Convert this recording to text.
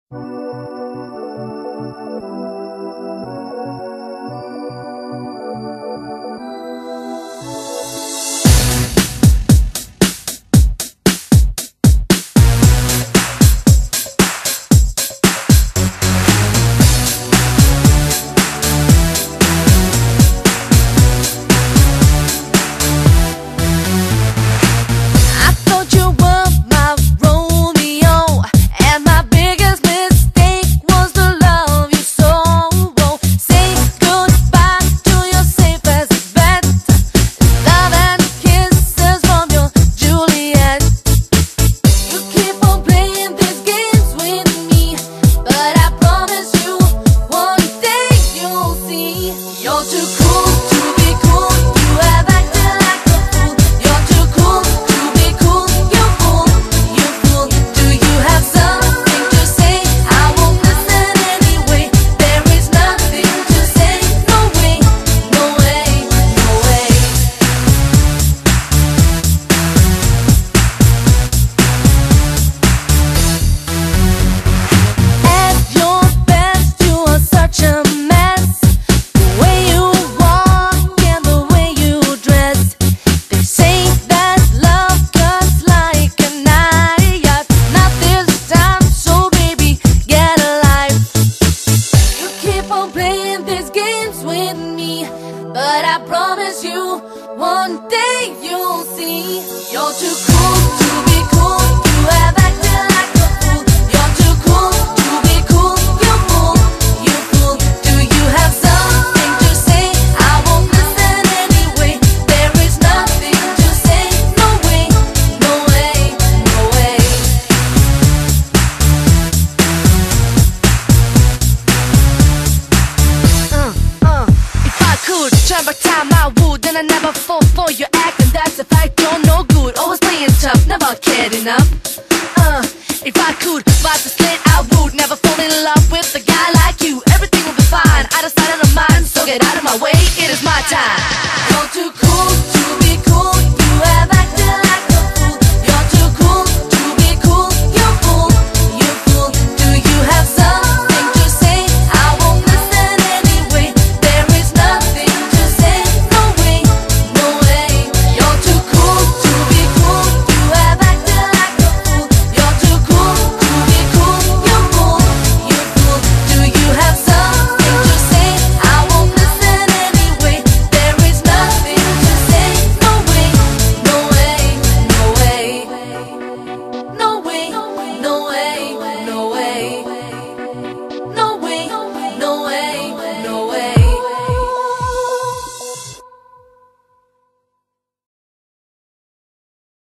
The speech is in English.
But I promise you, one day you'll see. You're too cool to be cool. You have acted like a fool. You're too cool to be cool. You fool, you fool. Do you have something to say? I won't listen anyway. There is nothing to say. No way, no way, no way. If I could turn back time, I would. And I never fall for your act, and that's a fact. You're no good, always playing tough, never cared enough. If I could wipe the slate, I would never fall in love with a guy like you. Everything will be fine, I decided on mine, so get out of my way, it is my time. You're too cool to be cool. You have acted like a fool. You're too cool to be cool. You fool, you fool. Do you have something to say? I won't listen anyway. There is nothing to say. No way, no way. You're too cool to be cool. You have acted like a fool. You're too cool to be cool. You fool, you fool. Do you have something to say? I won't listen anyway. There is nothing to say. No way, no way, no way. No way, no way, no way. No way, no way.